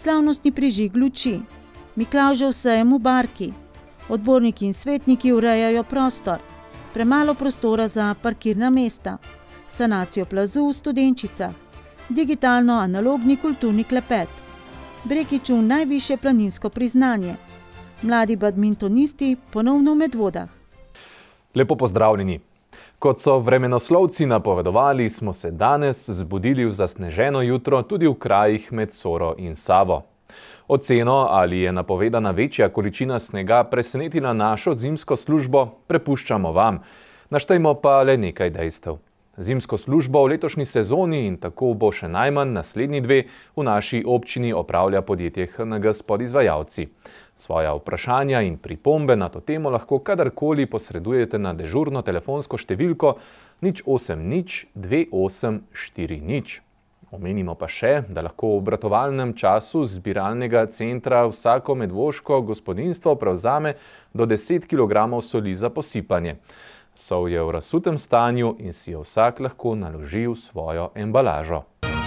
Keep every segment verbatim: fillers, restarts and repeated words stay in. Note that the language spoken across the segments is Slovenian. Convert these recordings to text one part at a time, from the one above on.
slavnostni prižig luči, Miklavžev sejem v Barki, odborniki in svetniki urejajo prostor, premalo prostora za parkirna mesta, sanacijo plazu v Studenčicah, digitalno-analogni kulturni klepet, Brekiću najvišje planinsko priznanje, mladi badmintonisti ponovno v Medvodah. Lepo pozdravljeni. Kot so vremenoslovci napovedovali, smo se danes zbudili v zasneženo jutro tudi v krajih med Soro in Savo. Oceno, ali je napovedana večja količina snega presenetila našo zimsko službo, prepuščamo vam. Naštejmo pa le nekaj dejstev. Zimsko službo v letošnji sezoni in tako bo še najmanj naslednji dve v naši občini opravlja podjetje H N G s podizvajalci. Svoja vprašanja in pripombe na to temo lahko kadarkoli posredujete na dežurno telefonsko številko nič osem nič dve osem štiri nič. Omenimo pa še, da lahko v obratovalnem času zbiralnega centra vsako medvoško gospodinjstvo prevzame do deset kilogramov soli za posipanje. Sol je v razsutem stanju in si jo vsak lahko naloži v svojo embalažo.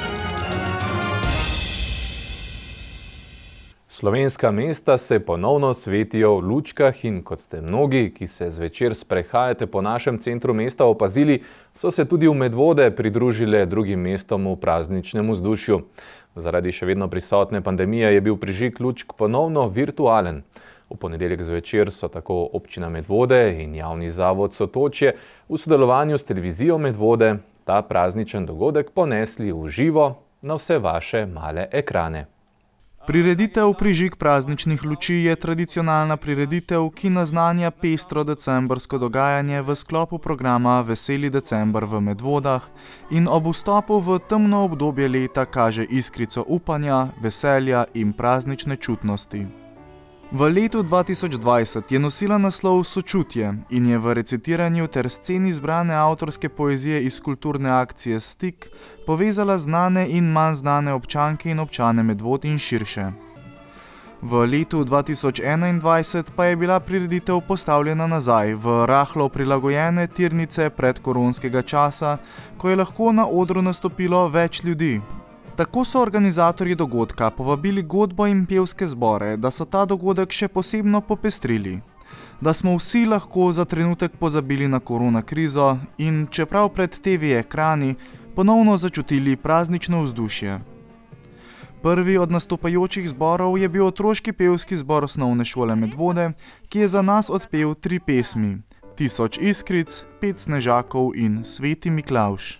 Slovenska mesta se ponovno svetijo v lučkah in kot ste mnogi, ki se zvečer sprehajate po našem centru mesta opazili, so se tudi v Medvode pridružile drugim mestom v prazničnem vzdušju. Zaradi še vedno prisotne pandemije je bil prižig lučk ponovno virtualen. V ponedeljek zvečer so tako občina Medvode in javni zavod Sotočje v sodelovanju s televizijo Medvode ta prazničen dogodek ponesli v živo na vse vaše male ekrane. Prireditev Prižig prazničnih luči je tradicionalna prireditev, ki naznanja pestro decembrsko dogajanje v sklopu programa Veseli december v Medvodah in ob vstopu v temno obdobje leta kaže iskrico upanja, veselja in praznične čutnosti. V letu dva tisoč dvajset je nosila naslov Sočutje in je v recitiranju ter sceni zbrane avtorske poezije iz kulturne akcije Stik povezala znane in manj znane občanke in občane Medvod in širše. V letu dva tisoč enaindvajset pa je bila prireditev postavljena nazaj v rahlo prilagojene tirnice predkoronskega časa, ko je lahko na odru nastopilo več ljudi. Tako so organizatorji dogodka povabili godbo in pevske zbore, da so ta dogodek še posebno popestrili. Da smo vsi lahko za trenutek pozabili na korona krizo in, čeprav pred T V ekrani, ponovno začutili praznično vzdušje. Prvi od nastopajočih zborov je bil otroški pevski zbor osnovne šole Medvode, ki je za nas odpel tri pesmi: Tisoč iskric, Pet snežakov in Sveti Miklavž.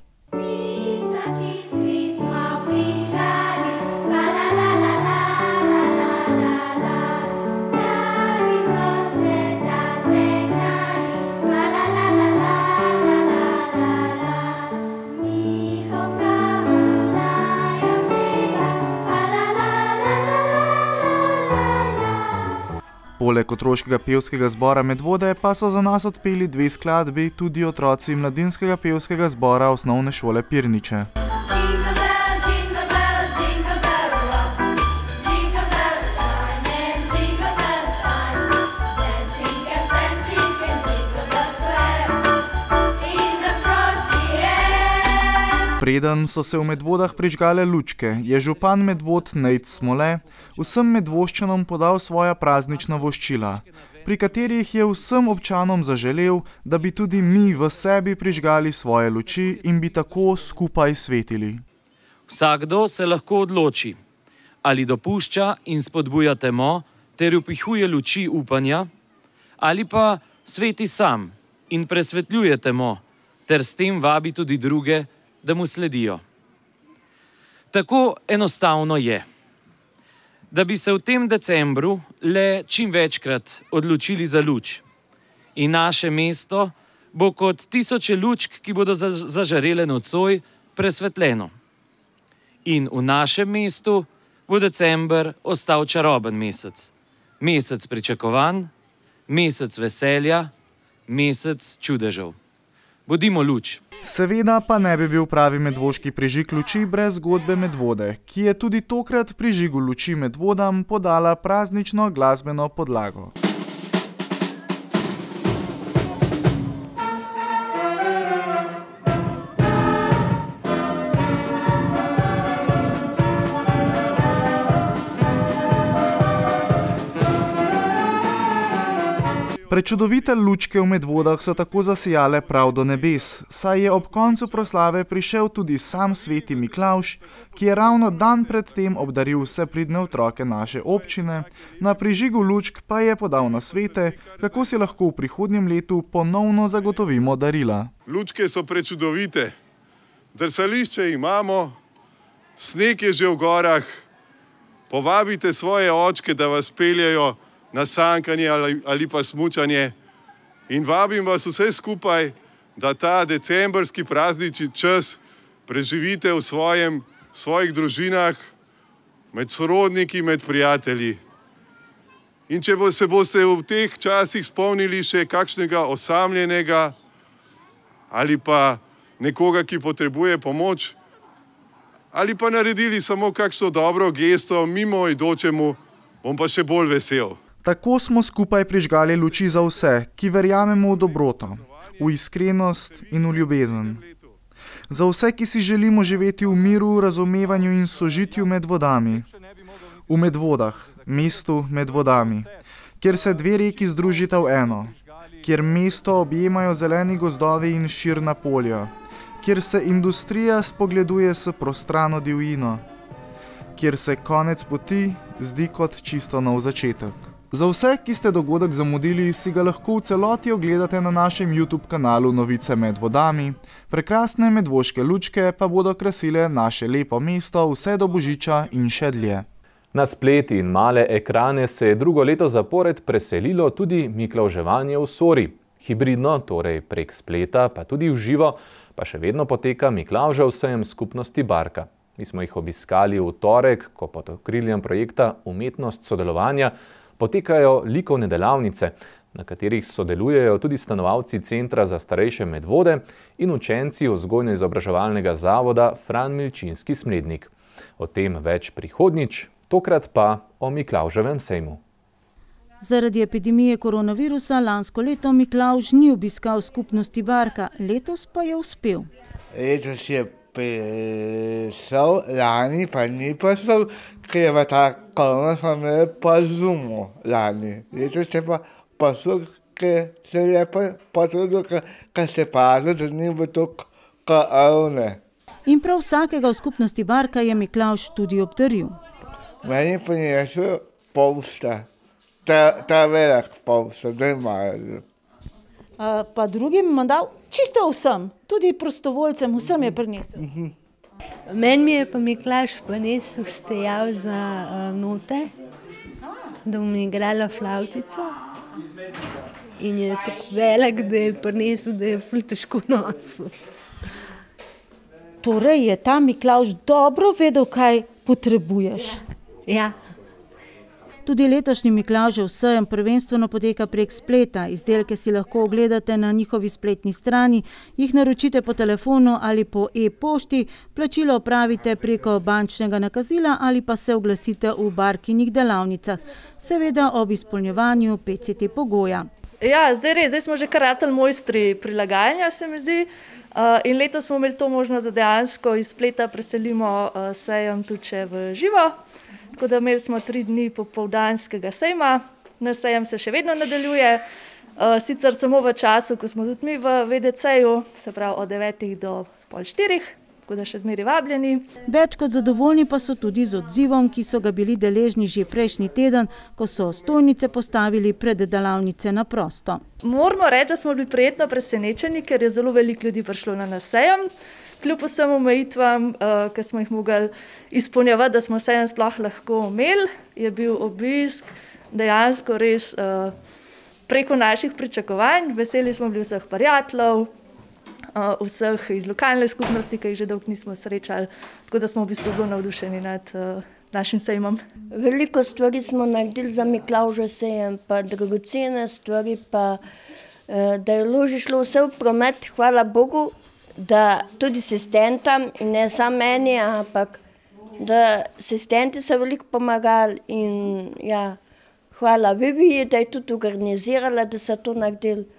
Poleg otroškega pevskega zbora Medvode pa so za nas odpeli dve skladbi tudi otroci mladinskega pevskega zbora osnovne šole Pirniče. Preden so se v Medvodah prižgale lučke, je župan Medvod Nejc Smole vsem Medvoščanom podal svoja praznična voščila, pri katerih je vsem občanom zaželel, da bi tudi mi v sebi prižgali svoje luči in bi tako skupaj svetili. Vsakdo se lahko odloči, ali dopušča in spodbuja temo ter vpihuje luči upanja, ali pa sveti sam in presvetljuje temo ter s tem vabi tudi druge, da mu sledijo. Tako enostavno je. Da bi se v tem decembru le čim večkrat odločili za luč. In naše mesto bo kot tisoče lučk, ki bodo zažarele nocoj, presvetljeno. In v našem mestu bo december ostal čaroben mesec. Mesec pričakovanj, mesec veselja, mesec čudežev. Bodimo luč. Seveda pa ne bi bil pravi medvoški prižig luči brez zgodbe Medvode, ki je tudi tokrat prižigu luči Medvodam podala praznično glasbeno podlago. Prečudovite lučke v Medvodah so tako zasijale prav do nebes, saj je ob koncu proslave prišel tudi sam sveti Miklavž, ki je ravno dan pred tem obdaril vse pridne otroke naše občine, na prižigu lučk pa je podal nasvete, kako si lahko v prihodnjem letu ponovno zagotovimo darila. Lučke so prečudovite, drsališče imamo, sneg je že v gorah, povabite svoje očke, da vas peljejo na sankanje ali, ali pa smučanje in vabim vas vse skupaj, da ta decembrski praznični čas preživite v svojem, svojih družinah, med sorodniki, med prijatelji. In če bo, se boste v teh časih spomnili še kakšnega osamljenega ali pa nekoga, ki potrebuje pomoč, ali pa naredili samo kakšno dobro gesto mimo idočemu, bom pa še bolj vesel. Tako smo skupaj prižgali luči za vse, ki verjamemo v dobroto, v iskrenost in v ljubezen. Za vse, ki si želimo živeti v miru, razumevanju in sožitju med vodami. V Medvodah, mestu med vodami, kjer se dve reki združita v eno, kjer mesto objemajo zeleni gozdovi in širna polja, kjer se industrija spogleduje s prostrano divjino, kjer se konec poti zdi kot čisto nov začetek. Za vse, ki ste dogodek zamudili, si ga lahko v celoti ogledate na našem YouTube kanalu Novice med vodami. Prekrasne medvoške lučke pa bodo krasile naše lepo mesto vse do Božiča in še dlje. Na splet in male ekrane se je drugo leto zapored preselilo tudi miklavževanje v Sori. Hibridno, torej prek spleta, pa tudi v živo, pa še vedno poteka Miklavžev sejem skupnosti Barka. Mi smo jih obiskali v torek, ko pod okriljem projekta Umetnost sodelovanja potekajo likovne delavnice, na katerih sodelujejo tudi stanovalci Centra za starejše Medvode in učenci vzgojno-izobraževalnega zavoda Fran Milčinski Smlednik. O tem več prihodnjič, tokrat pa o Miklavževem sejmu. Zaradi epidemije koronavirusa lansko leto Miklavž ni obiskal skupnosti Barka, letos pa je uspel. Letos je prišel, lani pa ni prišel, ker je v ta korona smo imeli pa Zoomu lani. Letos je pa prišel, ker se je potrudil, ker se pazil, da ni bilo to korone. In prav vsakega v skupnosti Barka je Miklavž tudi obdaril. Meni pa je šel polsta, ta, ta velik polsta, da imajo. Uh, pa drugim ima dal čisto vsem, tudi prostovoljcem, vsem je prinesel. Mhm. Meni mi je pa Miklavž prinesel stejav za uh, note, da bom igrala flavtico. In je tako velik, da je prinesel, da je ful težko nosil. Torej je ta Miklavž dobro vedel, kaj potrebuješ. Ja. Tudi letošnji Miklavžev sejem prvenstveno poteka prek spleta. Izdelke si lahko ogledate na njihovi spletni strani, jih naročite po telefonu ali po e-pošti, plačilo opravite preko bančnega nakazila ali pa se oglasite v Barkinih delavnicah, seveda ob izpolnjevanju P C T pogoja. Ja, zdaj res, zdaj smo že kar ratali mojstri prilagajanja, se mi zdi. Uh, in letos smo imeli to možnost, da dejansko iz spleta preselimo uh, sejem tudi še v živo. Tako da imeli smo tri dni popoldanskega sejma, naš sejem se še vedno nadaljuje, uh, sicer samo v času, ko smo tudi mi v V D C-ju, se pravi od devetih do pol štirih, tako da še zmeri vabljeni. Več kot zadovoljni pa so tudi z odzivom, ki so ga bili deležni že prejšnji teden, ko so stojnice postavili pred delavnice na prosto. Moramo reči, da smo bili prijetno presenečeni, ker je zelo veliko ljudi prišlo na naš sejem. Kljub vsem omejitvam, uh, ki smo jih mogli izpolnjevati, da smo sejem sploh lahko imeli, je bil obisk dejansko res uh, preko naših pričakovanj. Veseli smo bili vseh prijateljev, uh, vseh iz lokalne skupnosti, ki jih že dolgo nismo srečali, tako da smo v bistvu zelo navdušeni nad uh, našim sejmom. Veliko stvari smo naredili za Miklavžev sejem, pa dragocene stvari, pa uh, da je loži šlo vse v promet, hvala Bogu, da tudi asistentam in ne samo meni, ampak da asistenti so veliko pomagali in ja, hvala Viviji, da je tudi organizirala, da so to naredili.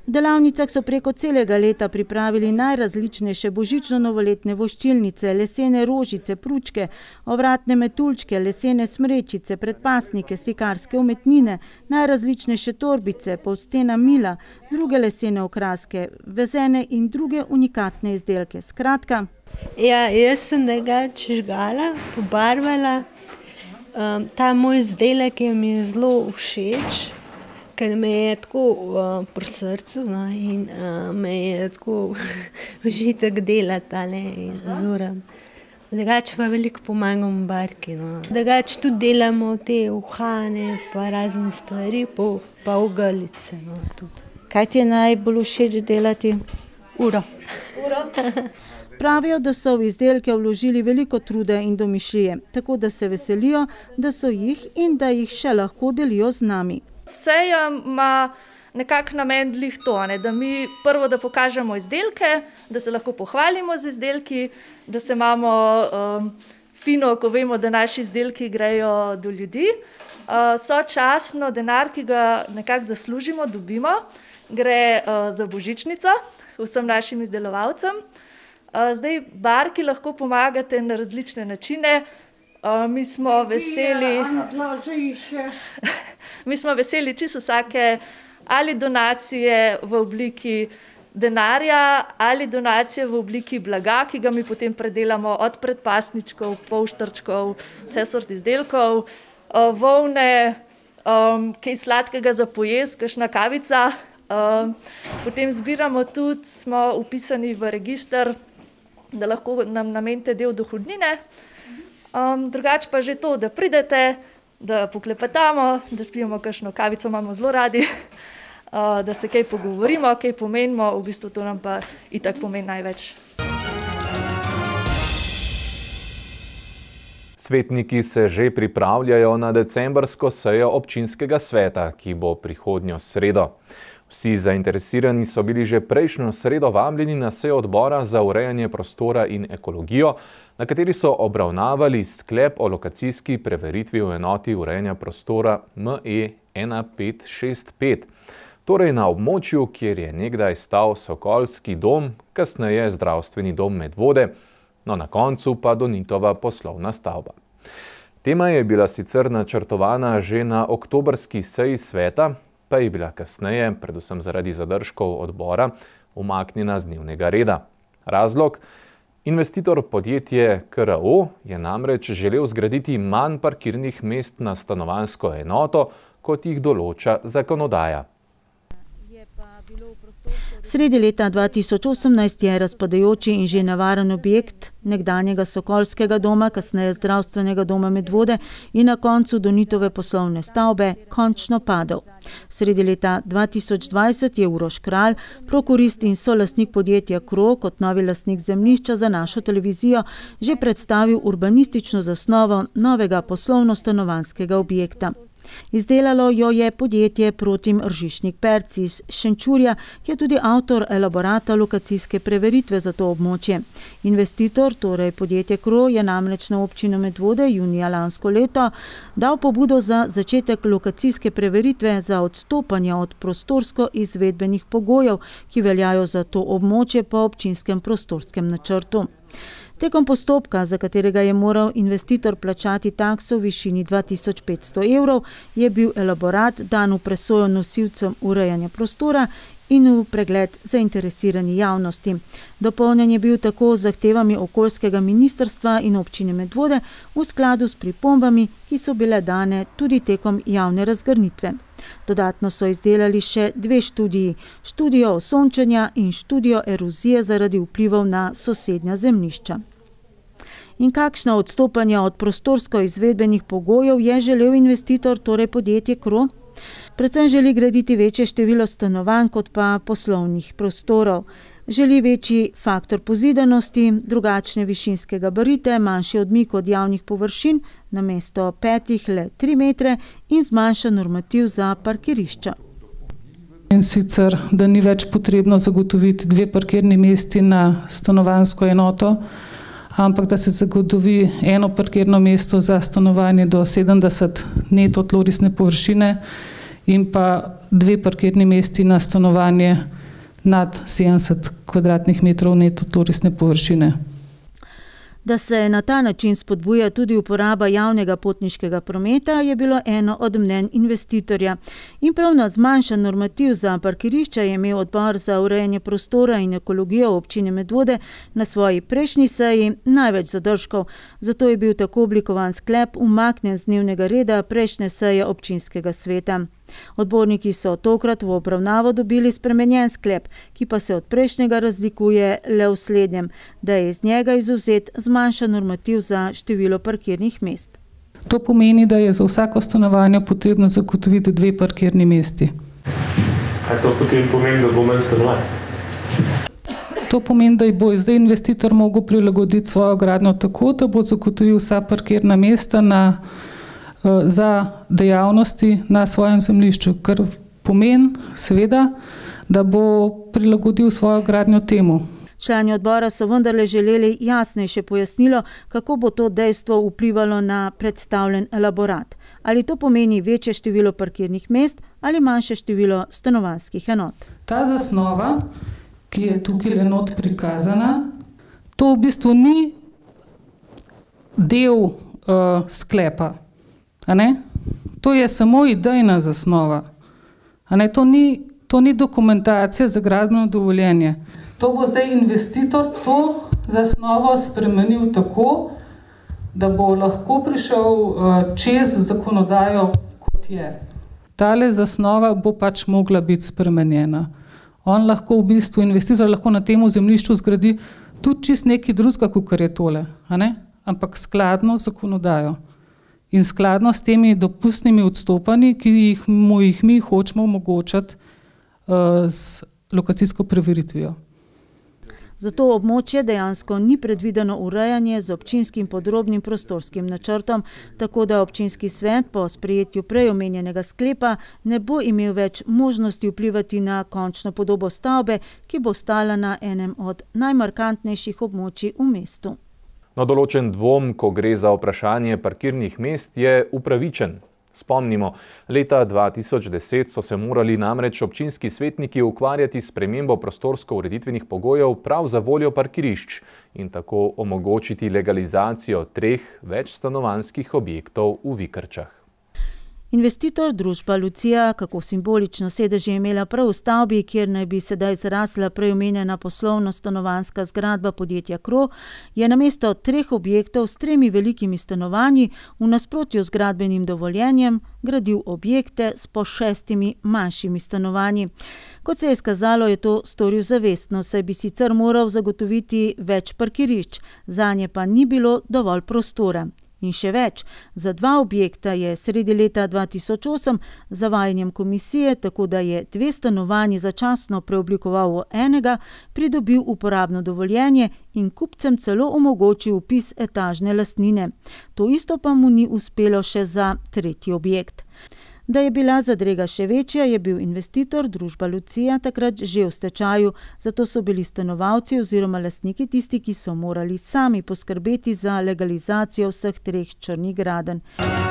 V delavnicah so preko celega leta pripravili najrazličnejše božično-novoletne voščilnice, lesene rožice, pručke, ovratne metuljčke, lesene smrečice, predpasnike, sikarske umetnine, najrazličnejše torbice, polstena mila, druge lesene okraske, vezene in druge unikatne izdelke. Skratka. Ja, jaz sem drugače žgala, pobarvala. Um, ta moj izdelek je mi zelo všeč, ker me je tako uh, pri srcu, no, in uh, me je tako užitek delati tale Zora. Drugače pa veliko pomagam barki. No. Drugače tudi delamo te uhane, pa razne stvari, pa, pa ogrlice. No, tudi. Kaj ti je najbolj všeč delati? Uro. Uro? Pravijo, da so v izdelke vložili veliko truda in domišljije, tako da se veselijo, da so jih in da jih še lahko delijo z nami. Sejem ima nekako namen glih to, ne? Da mi prvo, da pokažemo izdelke, da se lahko pohvalimo z izdelki, da se imamo um, fino, ko vemo, da naši izdelki grejo do ljudi. Uh, sočasno denar, ki ga nekako zaslužimo, dobimo, gre uh, za božičnico vsem našim izdelovalcem. Uh, zdaj, barki lahko pomagate na različne načine. Uh, mi smo veseli, mi smo veseli čisto vsake ali donacije v obliki denarja ali donacije v obliki blaga, ki ga mi potem predelamo od predpasničkov, polštrčkov, vse sort izdelkov, uh, volne, um, kaj sladkega za pojesti, kakšna kavica. Uh, potem zbiramo tudi, smo upisani v register, da lahko nam namenite del dohodnine. Um, drugače pa že to, da pridete, da poklepetamo, da spijemo kakšno kavico, imamo zelo radi, uh, da se kaj pogovorimo, kaj pomenimo, v bistvu to nam pa itak pomeni največ. Svetniki se že pripravljajo na decembrsko sejo občinskega sveta, ki bo prihodnjo sredo. Vsi zainteresirani so bili že prejšnjo sredo vabljeni na sejo odbora za urejanje prostora in ekologijo, na kateri so obravnavali sklep o lokacijski preveritvi v enoti urejanja prostora M E ena pet šest pet, torej na območju, kjer je nekdaj stal Sokolski dom, kasneje zdravstveni dom Medvode, no na koncu pa Donitova poslovna stavba. Tema je bila sicer načrtovana že na oktobrski seji sveta, pa je bila kasneje, predvsem zaradi zadržkov odbora, umaknjena z dnevnega reda. Razlog? Investitor podjetje K R O je namreč želel zgraditi manj parkirnih mest na stanovanjsko enoto, kot jih določa zakonodaja. Sredi leta dva tisoč osemnajst je razpadajoči in že nevaren objekt nekdanjega Sokolskega doma, kasneje zdravstvenega doma Medvode in na koncu Donitove poslovne stavbe končno padel. Sredi leta dva tisoč dvajset je Uroš Kralj, prokurist in solastnik podjetja K R O, kot novi lastnik zemljišča za našo televizijo, že predstavil urbanistično zasnovo novega poslovno-stanovanjskega objekta. Izdelalo jo je podjetje Protim Ržišnik Perci iz Šenčurja, ki je tudi avtor elaborata lokacijske preveritve za to območje. Investitor, torej podjetje K R O, je namreč na občino Medvode junija lansko leto dal pobudo za začetek lokacijske preveritve za odstopanje od prostorsko-izvedbenih pogojev, ki veljajo za to območje po občinskem prostorskem načrtu. Tekom postopka, za katerega je moral investitor plačati takso v višini dva tisoč petsto evrov, je bil elaborat dan v presojo nosilcem urejanja prostora in v pregled zainteresirani javnosti. Dopolnjen je bil tako z zahtevami okoljskega ministrstva in občine Medvode v skladu s pripombami, ki so bile dane tudi tekom javne razgrnitve. Dodatno so izdelali še dve študiji, študijo osončenja in študijo erozije zaradi vplivov na sosednja zemljišča. In kakšna odstopanja od prostorsko-izvedbenih pogojev je želel investitor, torej podjetje K R O? Predvsem želi graditi večje število stanovanj kot pa poslovnih prostorov. Želi večji faktor pozidanosti, drugačne višinske gabarite, manjši odmik od javnih površin, namesto petih le tri metre in zmanjša normativ za parkirišča. In sicer, da ni več potrebno zagotoviti dve parkirni mesti na stanovanjsko enoto, ampak da se zagotovi eno parkirno mesto za stanovanje do sedemdeset neto tlorisne površine in pa dve parkirni mesti na stanovanje nad sedemdeset kvadratnih metrov neto tlorisne površine. Da se na ta način spodbuja tudi uporaba javnega potniškega prometa, je bilo eno od mnenj investitorja. In prav na zmanjšan normativ za parkirišča je imel odbor za urejanje prostora in ekologijo občine Medvode na svoji prejšnji seji največ zadržkov. Zato je bil tako oblikovan sklep umaknjen z dnevnega reda prejšnje seje občinskega sveta. Odborniki so tokrat v obravnavo dobili spremenjen sklep, ki pa se od prejšnjega razlikuje le v slednjem, da je iz njega izvzet zmanjšan normativ za število parkirnih mest. To pomeni, da je za vsako stanovanje potrebno zagotoviti dve parkirni mesti. Kaj to potem pomeni, da bo manj stanovanj? To pomeni, da bo zdaj investitor mogel prilagoditi svojo gradnjo tako, da bo zagotovil vsa parkirna mesta na za dejavnosti na svojem zemljišču, kar pomeni seveda, da bo prilagodil svojo gradnjo temu. Člani odbora so vendarle želeli jasnejše pojasnilo, kako bo to dejstvo vplivalo na predstavljen elaborat. Ali to pomeni večje število parkirnih mest ali manjše število stanovanjskih enot. Ta zasnova, ki je tukaj enot prikazana, to v bistvu ni del uh, sklepa. A ne? To je samo idejna zasnova. A ne? To ni, to ni dokumentacija za gradbeno dovoljenje. To bo zdaj investitor to zasnovo spremenil tako, da bo lahko prišel čez zakonodajo, kot je. Tale zasnova bo pač mogla biti spremenjena. On lahko v bistvu, investitor lahko na temu zemljišču zgradi tudi čist nekaj drugega, kot je tole. A ne? Ampak skladno z zakonodajo. In skladno s temi dopustnimi odstopanji, ki jih, mu jih mi hočemo omogočati uh, z lokacijsko preveritvijo. Zato območje dejansko ni predvideno urejanje z občinskim podrobnim prostorskim načrtom, tako da občinski svet po sprejetju prej omenjenega sklepa ne bo imel več možnosti vplivati na končno podobo stavbe, ki bo stala na enem od najmarkantnejših območij v mestu. No, določen dvom, ko gre za vprašanje parkirnih mest, je upravičen. Spomnimo, leta dva tisoč deset so se morali namreč občinski svetniki ukvarjati s spremembo prostorsko-ureditvenih pogojev prav za voljo parkirišč in tako omogočiti legalizacijo treh večstanovanjskih objektov v Vikrčah. Investitor, družba Lucija, kako simbolično sedež je imela prav v stavbi, kjer naj bi sedaj zrasla prej omenjena poslovno-stanovanjska zgradba podjetja Kro, je namesto treh objektov s tremi velikimi stanovanji v nasprotju z gradbenim dovoljenjem gradil objekte s po šestimi manjšimi stanovanji. Kot se je izkazalo, je to storil zavestno, saj bi sicer moral zagotoviti več parkirišč, zanje pa ni bilo dovolj prostora. In še več, za dva objekta je sredi leta dva tisoč osem z zavajanjem komisije, tako da je dve stanovanji začasno preoblikoval v enega, pridobil uporabno dovoljenje in kupcem celo omogočil vpis etažne lastnine. To isto pa mu ni uspelo še za tretji objekt. Da je bila zadrega še večja, je bil investitor, družba Lucija, takrat že v stečaju, zato so bili stanovalci oziroma lastniki tisti, ki so morali sami poskrbeti za legalizacijo vseh treh črnih gradenj.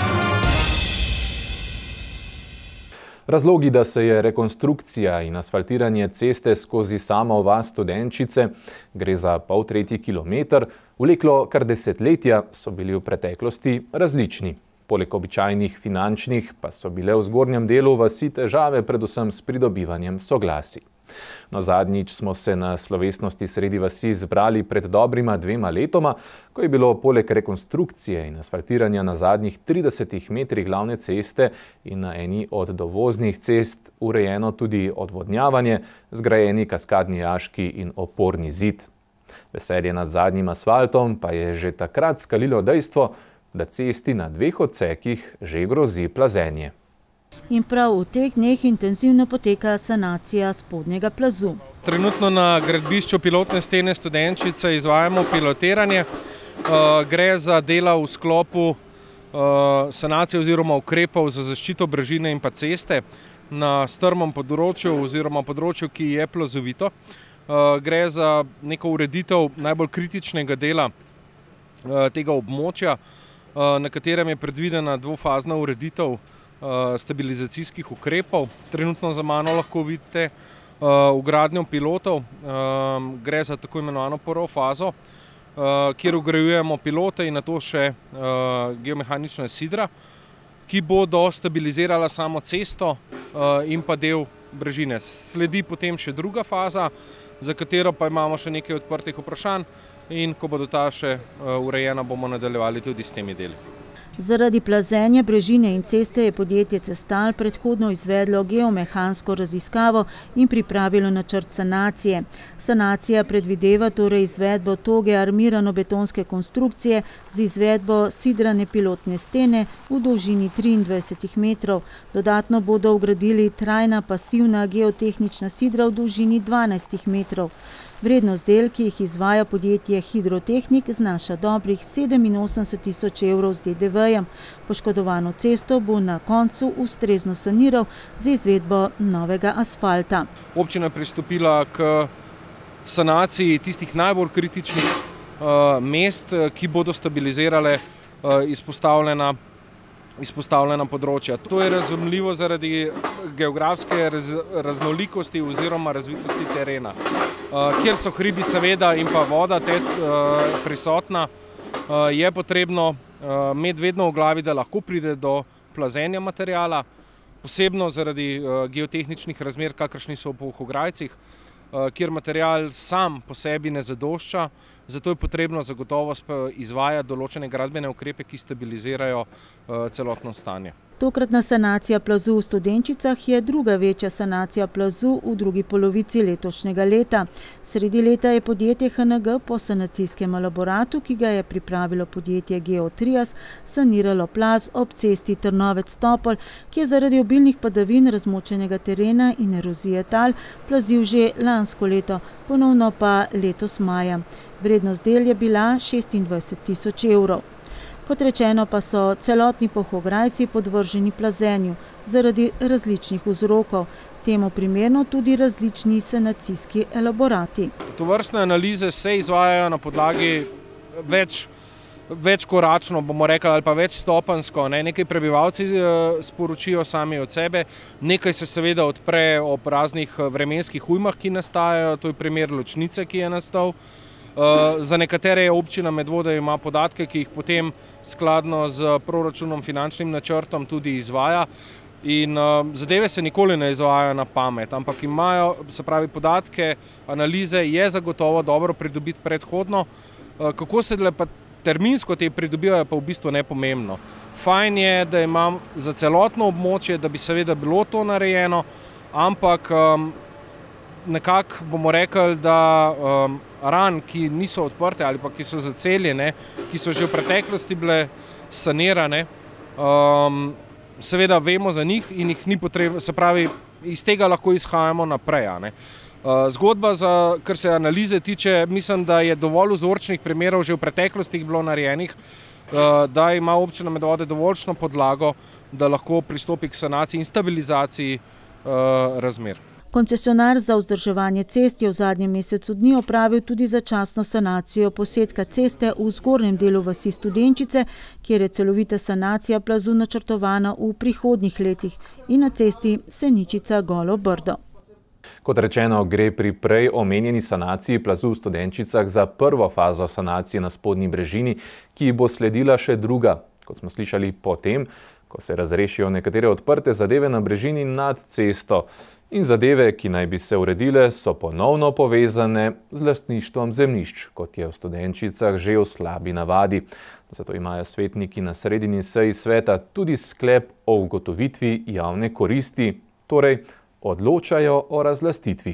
Razlogi, da se je rekonstrukcija in asfaltiranje ceste skozi samo vas Studenčice, gre za pol tretji kilometer, vleklo kar desetletja, so bili v preteklosti različni. Poleg običajnih finančnih pa so bile v zgornjem delu vasi težave predvsem s pridobivanjem soglasij. No, zadnjič smo se na slovesnosti sredi vasi zbrali pred dobrima dvema letoma, ko je bilo poleg rekonstrukcije in asfaltiranja na zadnjih tridesetih metrih glavne ceste in na eni od dovoznih cest urejeno tudi odvodnjavanje, zgrajeni kaskadni jaški in oporni zid. Veselje nad zadnjim asfaltom pa je že takrat skalilo dejstvo, da cesti na dveh odsekih že grozi plazenje. In prav v teh dneh intenzivno poteka sanacija spodnjega plazu. Trenutno na gradbišču pilotne stene Studenčice izvajamo pilotiranje. Gre za dela v sklopu sanacije oziroma ukrepov za zaščito brežine in pa ceste na strmem področju oziroma področju, ki je plazovito. Gre za neko ureditev najbolj kritičnega dela tega območja, na katerem je predvidena dvofazna ureditev stabilizacijskih ukrepov. Trenutno za mano lahko vidite vgradnjo pilotov. Gre za tako imenovano prvo fazo, kjer vgrajujemo pilote in nato še geomehanična sidra, ki bodo stabilizirala samo cesto in pa del brežine. Sledi potem še druga faza, za katero pa imamo še nekaj odprtih vprašanj in ko bodo ta še urejena, bomo nadaljevali tudi s temi deli. Zaradi plazenja brežine in ceste je podjetje Cestal predhodno izvedlo geomehansko raziskavo in pripravilo načrt sanacije. Sanacija predvideva torej izvedbo toge armirano-betonske konstrukcije z izvedbo sidrane pilotne stene v dolžini triindvajset metrov. Dodatno bodo vgradili trajna pasivna geotehnična sidra v dolžini dvanajst metrov. Vrednost del, ki jih izvaja podjetje Hidrotehnik, znaša dobrih sedeminosemdeset tisoč evrov z D D V-jem. Poškodovano cesto bo na koncu ustrezno saniral z izvedbo novega asfalta. Občina je pristopila k sanaciji tistih najbolj kritičnih mest, ki bodo stabilizirale izpostavljena izpostavljena področja. To je razumljivo zaradi geografske raznolikosti oziroma razvitosti terena. Kjer so hribi seveda in pa voda prisotna, je potrebno imeti vedno v glavi, da lahko pride do plazenja materiala, posebno zaradi geotehničnih razmer, kakršni so v Pohograjcih, kjer material sam po sebi ne zadošča, zato je potrebno zagotovo izvajati določene gradbene ukrepe, ki stabilizirajo celotno stanje. Tokratna sanacija plazu v Studenčicah je druga večja sanacija plazu v drugi polovici letošnjega leta. Sredi leta je podjetje H N G po sanacijskem elaboratu, ki ga je pripravilo podjetje Geotrias, saniralo plaz ob cesti Trnovec-Topolj, ki je zaradi obilnih padavin, razmočenega terena in erozije tal plazil že lansko leto, ponovno pa letos maja. Vrednost del je bila šestindvajset tisoč evrov. Kot rečeno pa so celotni Pohograjci podvrženi plazenju zaradi različnih vzrokov, temu primerno tudi različni sanacijski elaborati. Tovrstne analize se izvajajo na podlagi več, večkoračno, bomo rekli, ali pa večstopenjsko. Ne? Nekaj prebivalci sporočijo sami od sebe, nekaj se seveda odpre ob raznih vremenskih ujmah, ki nastajajo, to je primer Ločnice, ki je nastal. Za nekatere je občina Medvode ima podatke, ki jih potem skladno z proračunom, finančnim načrtom tudi izvaja. In zadeve se nikoli ne izvajajo na pamet, ampak imajo, se pravi, podatke, analize je zagotovo dobro pridobiti predhodno. Kako se pa terminsko te pridobivajo, pa v bistvu nepomembno. Fajn je, da imam za celotno območje, da bi seveda bilo to narejeno, ampak nekako bomo rekli, da um, ran, ki niso odprte ali pa ki so zaceljene, ki so že v preteklosti bile sanirane, um, seveda vemo za njih in jih ni potrebno, se pravi, iz tega lahko izhajamo naprej. Ne? Uh, zgodba, za, kar se analize tiče, mislim, da je dovolj vzorčnih primerov že v preteklosti bilo narejenih, uh, da ima občina Medvode dovoljšno podlago, da lahko pristopi k sanaciji in stabilizaciji uh, razmer. Koncesionar za vzdrževanje cest je v zadnjem mesecu dni opravil tudi začasno sanacijo poseka ceste v zgornjem delu vasi Studenčice, kjer je celovita sanacija plazu načrtovana v prihodnjih letih in na cesti Seničica-Golo Brdo. Kot rečeno, gre pri prej omenjeni sanaciji plazu v Studenčicah za prvo fazo sanacije na spodnji brežini, ki bo sledila še druga, kot smo slišali potem, ko se razrešijo nekatere odprte zadeve na brežini nad cesto. In zadeve, ki naj bi se uredile, so ponovno povezane z lastništvom zemljišč, kot je v Studenčicah že v slabi navadi. Zato imajo svetniki na sredini seji sveta tudi sklep o ugotovitvi javne koristi, torej odločajo o razlastitvi.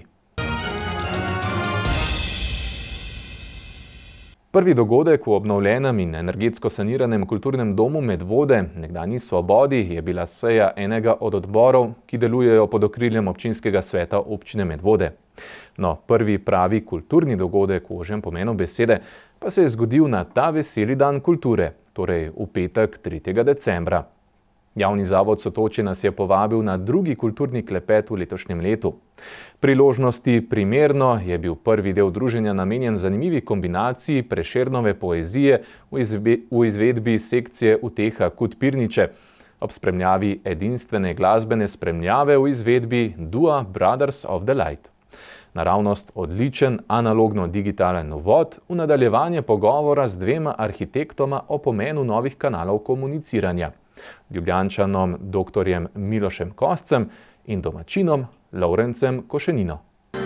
Prvi dogodek v obnovljenem in energetsko saniranem kulturnem domu Medvode, nekdanji Svobodi, je bila seja enega od odborov, ki delujejo pod okriljem občinskega sveta občine Medvode. No, prvi pravi kulturni dogodek v ožjem pomenu besede pa se je zgodil na ta veseli dan kulture, torej v petek tretjega decembra. Javni zavod Sotočje nas je povabil na drugi kulturni klepet v letošnjem letu. Priložnosti primerno je bil prvi del druženja namenjen zanimivi kombinaciji Prešernove poezije v izvedbi sekcije Uteha Kut Pirniče, ob spremljavi edinstvene glasbene spremljave v izvedbi Dua Brothers of the Light. Naravnost odličen analogno-digitalen uvod v nadaljevanje pogovora z dvema arhitektoma o pomenu novih kanalov komuniciranja. Ljubljančanom doktorjem Milošem Koscem in domačinom Lovrencem Košenino.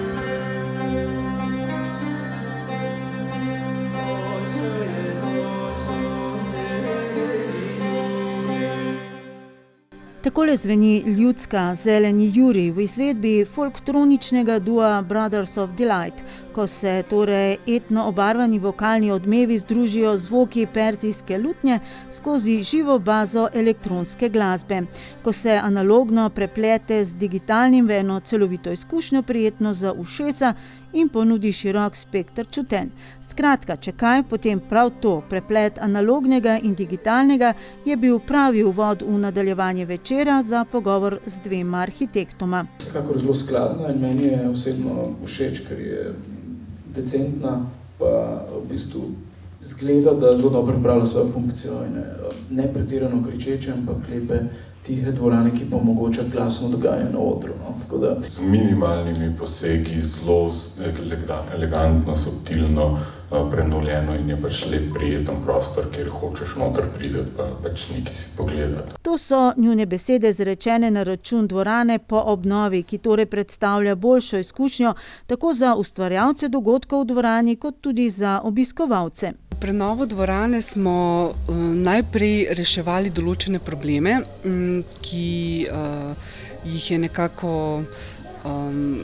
Takole zveni ljudska Zeleni Jurij v izvedbi folktroničnega dua Brothers of Delight, ko se torej etno obarvani vokalni odmevi združijo z zvoki perzijske lutnje skozi živo bazo elektronske glasbe, ko se analogno preplete z digitalnim v eno celovito izkušnjo prijetno za ušesa in ponudi širok spekter čutenj. Skratka, če kaj, potem prav to, preplet analognega in digitalnega, je bil pravi uvod v nadaljevanje večera za pogovor z dvema arhitektoma. Vsekakor zelo skladna in meni je osebno všeč, ker je decentna, pa v bistvu zgleda, da zelo dobro pripravlja svojo funkcijo in ne pretirano kričeče, ampak lepe tihe dvorane, ki pa omogoča glasno dogajanje na odru. No? Tako da... Z minimalnimi posegi, zelo elegantno, subtilno, prenovljeno in je pač lep prijeten prostor, kjer hočeš noter prideti, pa pač nekaj si pogledati. To so njune besede zrečene na račun dvorane po obnovi, ki torej predstavlja boljšo izkušnjo tako za ustvarjalce dogodkov v dvorani, kot tudi za obiskovalce. Prenovo dvorane smo uh, najprej reševali določene probleme, um, ki uh, jih je nekako um,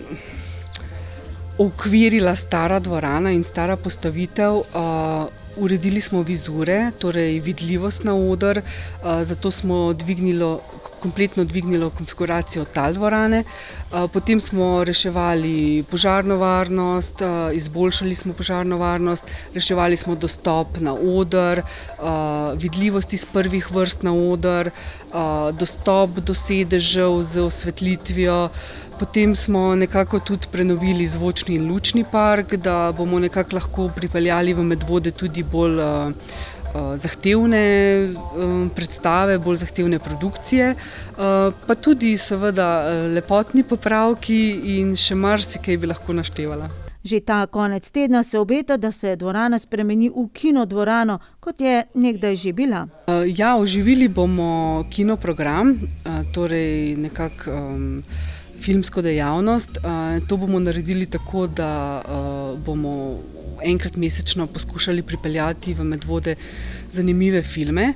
okvirila stara dvorana in stara postavitev. Uh, uredili smo vizure, torej vidljivost na oder, uh, zato smo dvignilo, kompletno dvignilo konfiguracijo tal dvorane. Potem smo reševali požarno varnost, izboljšali smo požarno varnost, reševali smo dostop na oder, vidljivost iz prvih vrst na oder, dostop do sedežev z osvetlitvijo. Potem smo nekako tudi prenovili zvočni in lučni park, da bomo nekako lahko pripeljali v Medvode tudi bolj zahtevne predstave, bolj zahtevne produkcije, pa tudi seveda lepotni popravki in še marsikaj bi lahko naštevala. Že ta konec tedna se obeta, da se dvorana spremeni v kinodvorano, kot je nekdaj že bila. Ja, oživili bomo kinoprogram, torej nekako filmsko dejavnost. To bomo naredili tako, da bomo enkrat mesečno poskušali pripeljati v Medvode zanimive filme.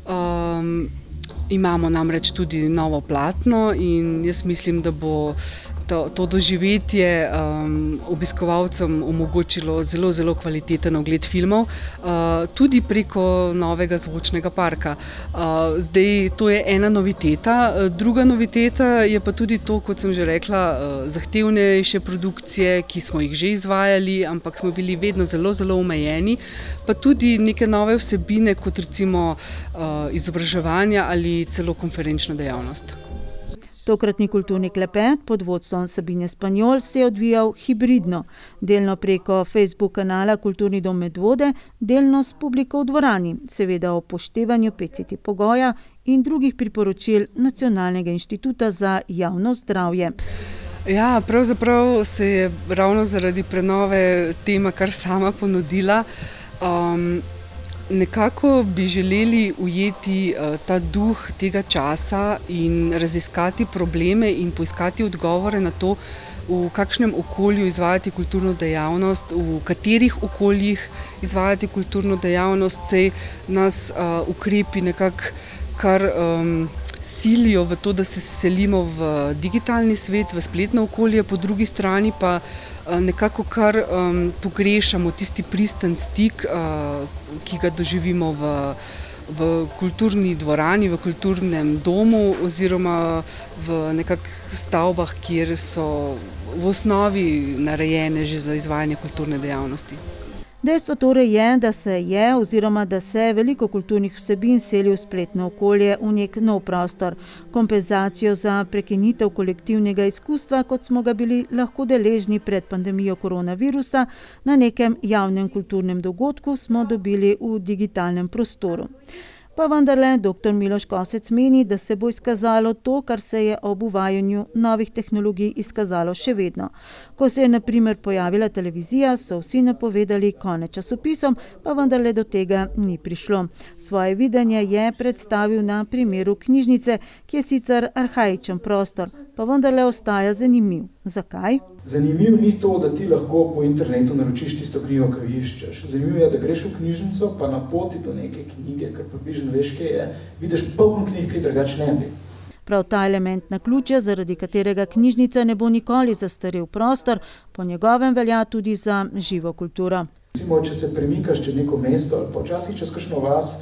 Um, imamo namreč tudi novo platno in jaz mislim, da bo to, to doživetje um, obiskovalcem omogočilo zelo, zelo kvaliteten ogled filmov, uh, tudi preko novega zvočnega parka. Uh, zdaj, to je ena noviteta. Druga noviteta je pa tudi to, kot sem že rekla, uh, zahtevnejše produkcije, ki smo jih že izvajali, ampak smo bili vedno zelo, zelo omejeni, pa tudi neke nove vsebine, kot recimo uh, izobraževanja ali celo konferenčna dejavnost. Tokratni kulturni klepet pod vodstvom Sabine Spanjol se je odvijal hibridno, delno preko Facebook kanala Kulturni dom Medvode, delno s publiko v dvorani, seveda o upoštevanju P C T pogoja in drugih priporočil Nacionalnega inštituta za javno zdravje. Ja, pravzaprav se je ravno zaradi prenove tema kar sama ponudila. Um, Nekako bi želeli ujeti uh, ta duh tega časa in raziskati probleme in poiskati odgovore na to, v kakšnem okolju izvajati kulturno dejavnost, v katerih okoljih izvajati kulturno dejavnost, saj nas uh, ukrepi nekako kar um, silijo v to, da se selimo v digitalni svet, v spletno okolje, po drugi strani pa nekako kar um, pogrešamo tisti pristen stik, uh, ki ga doživimo v, v kulturni dvorani, v kulturnem domu oziroma v nekak stavbah, kjer so v osnovi narejene že za izvajanje kulturne dejavnosti. Dejstvo torej je, da se je oziroma da se veliko kulturnih vsebin seli v spletno okolje, v nek nov prostor, kompenzacijo za prekinitev kolektivnega izkustva, kot smo ga bili lahko deležni pred pandemijo koronavirusa, na nekem javnem kulturnem dogodku smo dobili v digitalnem prostoru. Pa vendarle doktor Miloš Kosec meni, da se bo izkazalo to, kar se je ob uvajanju novih tehnologij izkazalo še vedno. Ko se je na primer pojavila televizija, so vsi napovedali konec časopisom, pa vendarle do tega ni prišlo. Svoje videnje je predstavil na primeru knjižnice, ki je sicer arhaičen prostor, pa vendarle ostaja zanimiv. Zakaj? Zanimiv ni to, da ti lahko po internetu naročiš tisto knjigo, ki jo iščeš. Zanimiv je, da greš v knjižnico, pa na poti do neke knjige, ker približno veš, kaj je, vidiš poln knjig, kaj drugače ne bi. Prav ta element naključja, zaradi katerega knjižnica ne bo nikoli zastarel prostor, po njegovem velja tudi za živo kulturo. Recimo, če se premikaš čez neko mesto ali pa včasih čez kakšno vas,